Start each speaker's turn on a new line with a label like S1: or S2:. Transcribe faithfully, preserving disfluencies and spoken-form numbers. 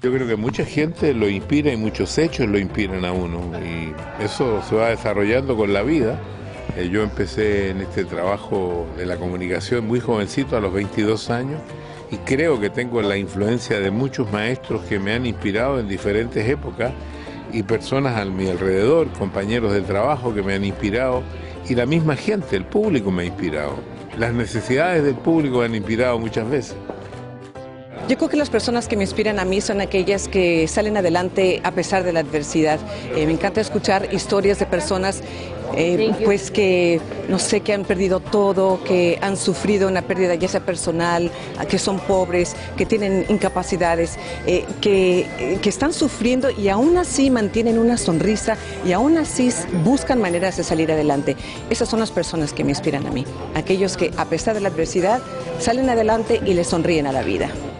S1: Yo creo que mucha gente lo inspira y muchos hechos lo inspiran a uno y eso se va desarrollando con la vida. Eh, yo empecé en este trabajo de la comunicación muy jovencito, a los veintidós años, y creo que tengo la influencia de muchos maestros que me han inspirado en diferentes épocas y personas a mi alrededor, compañeros de trabajo que me han inspirado y la misma gente, el público me ha inspirado. Las necesidades del público me han inspirado muchas veces.
S2: Yo creo que las personas que me inspiran a mí son aquellas que salen adelante a pesar de la adversidad. Eh, me encanta escuchar historias de personas eh, pues que, no sé, que han perdido todo, que han sufrido una pérdida ya sea personal, que son pobres, que tienen incapacidades, eh, que, eh, que están sufriendo y aún así mantienen una sonrisa y aún así buscan maneras de salir adelante. Esas son las personas que me inspiran a mí. Aquellos que a pesar de la adversidad salen adelante y les sonríen a la vida.